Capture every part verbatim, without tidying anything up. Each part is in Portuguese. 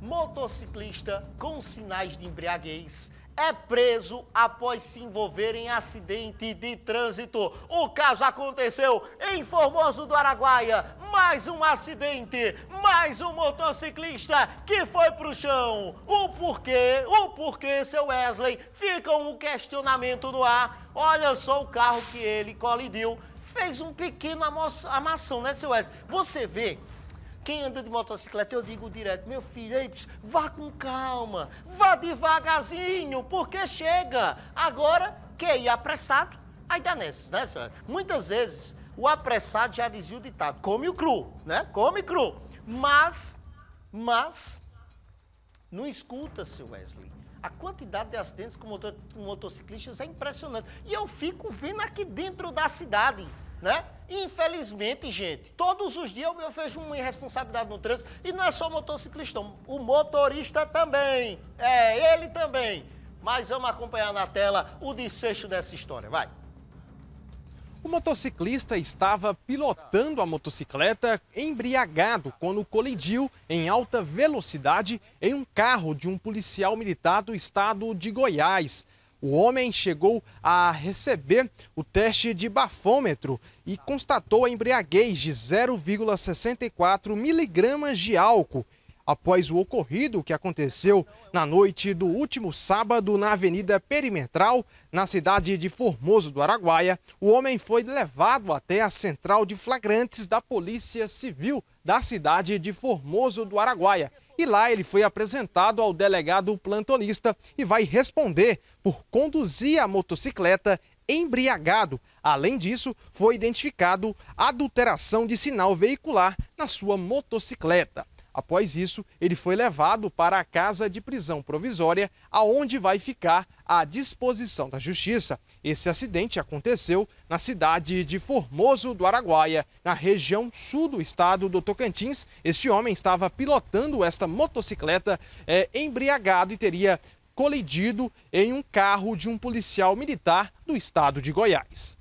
Motociclista com sinais de embriaguez é preso após se envolver em acidente de trânsito. O caso aconteceu em Formoso do Araguaia. Mais um acidente, mais um motociclista que foi pro chão. O porquê, o porquê, seu Wesley? Fica um questionamento no ar. Olha só o carro que ele colidiu. Fez um pequeno amassão, né, seu Wesley? Você vê... Quem anda de motocicleta, eu digo direto, meu filho, ei, vá com calma, vá devagarzinho, porque chega. Agora, quer ir apressado, aí dá nessas, né, senhora? Muitas vezes, o apressado já dizia o ditado, come o cru, né? Come cru. Mas, mas, não escuta, seu Wesley. A quantidade de acidentes com, motor, com motociclistas é impressionante. E eu fico vendo aqui dentro da cidade, né? Infelizmente, gente, todos os dias eu vejo uma irresponsabilidade no trânsito e não é só o motociclista, o motorista também, é, ele também. Mas vamos acompanhar na tela o desfecho dessa história, vai. O motociclista estava pilotando a motocicleta embriagado quando colidiu em alta velocidade em um carro de um policial militar do estado de Goiás. O homem chegou a receber o teste de bafômetro e constatou a embriaguez de zero vírgula sessenta e quatro miligramas de álcool. Após o ocorrido que aconteceu na noite do último sábado na Avenida Perimetral, na cidade de Formoso do Araguaia, o homem foi levado até a central de flagrantes da Polícia Civil da cidade de Formoso do Araguaia. E lá ele foi apresentado ao delegado plantonista e vai responder por conduzir a motocicleta embriagado. Além disso, foi identificado adulteração de sinal veicular na sua motocicleta. Após isso, ele foi levado para a casa de prisão provisória, aonde vai ficar à disposição da Justiça. Esse acidente aconteceu na cidade de Formoso do Araguaia, na região sul do estado do Tocantins. Este homem estava pilotando esta motocicleta é, embriagado e teria colidido em um carro de um policial militar do estado de Goiás.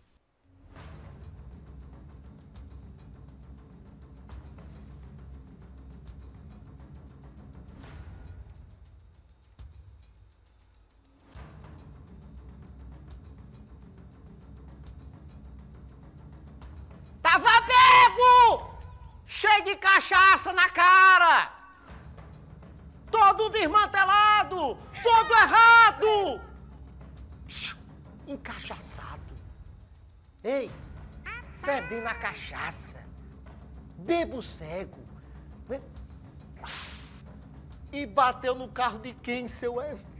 Tava bebo! Cheio de cachaça na cara! Todo desmantelado! Todo errado! Encachaçado! Ei! Fedendo a cachaça! Bebo cego! E bateu no carro de quem, seu Wesley?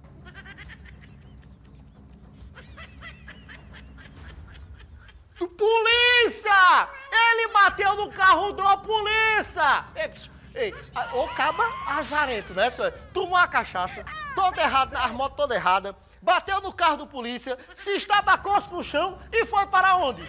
Polícia! Ele bateu no carro da polícia! Ei, ei, o caba azarento, né, senhor? Tomou a cachaça, todo errado, as motos toda errada, bateu no carro do polícia, se estabacou-se no chão e foi para onde?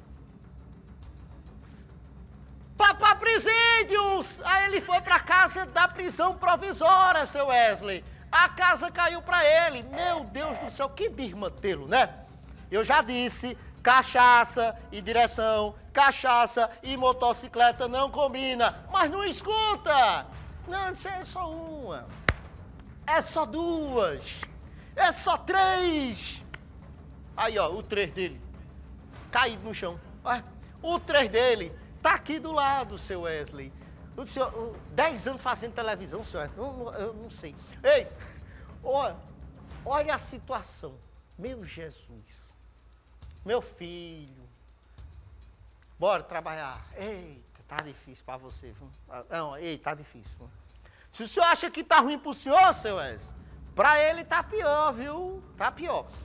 Para, para presídios! Aí ele foi para casa da prisão provisória, seu Wesley. A casa caiu para ele. Meu Deus do céu, que desmantelo, né? Eu já disse... Cachaça e direção, cachaça e motocicleta não combina, mas não escuta. Não, isso é só uma, é só duas, é só três. Aí, ó, o três dele, caído no chão. O três dele tá aqui do lado, seu Wesley. O senhor, dez anos fazendo televisão, senhor, eu, eu não sei. Ei, olha, olha a situação, meu Jesus. Meu filho, bora trabalhar. Eita, tá difícil pra você, viu? Não, ei, tá difícil. Viu? Se o senhor acha que tá ruim pro senhor, seu Wesley, pra ele tá pior, viu? Tá pior.